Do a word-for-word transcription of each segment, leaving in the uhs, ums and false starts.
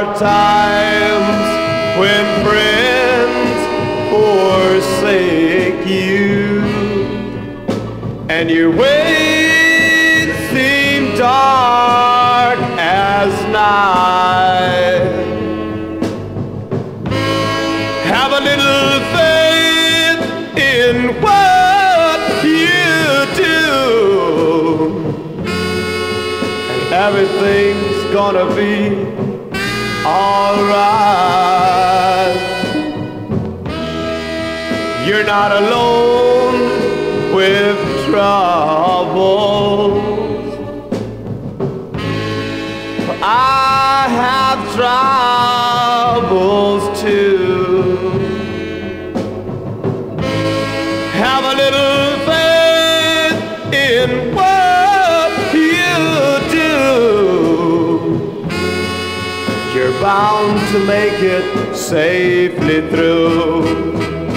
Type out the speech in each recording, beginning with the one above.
times when friends forsake you, and your ways seem dark as night. Have a little faith in what you do, and everything's gonna be alright. You're not alone with troubles. I have troubles too. Have a little faith in what you do. You're bound to make it safely through.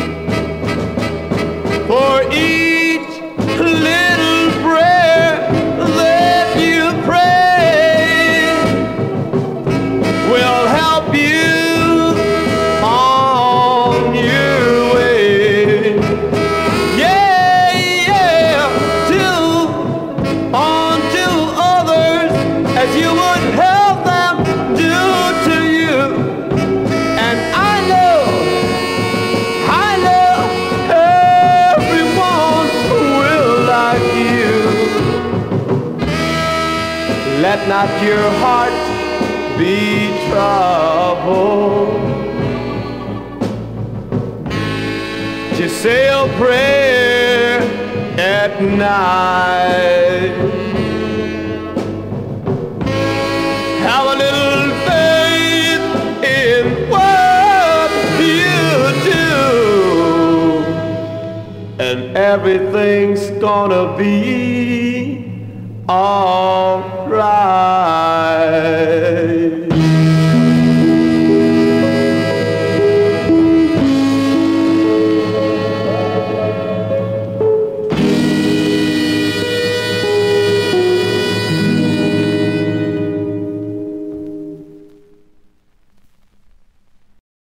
For each little prayer that you pray will help you on your way. Yeah, yeah, to, on to others as you would help them do to you. And I know, I know everyone will like you. Let not your heart be troubled. Just say a prayer at night. Have a little faith in what you do, and everything's gonna be alright.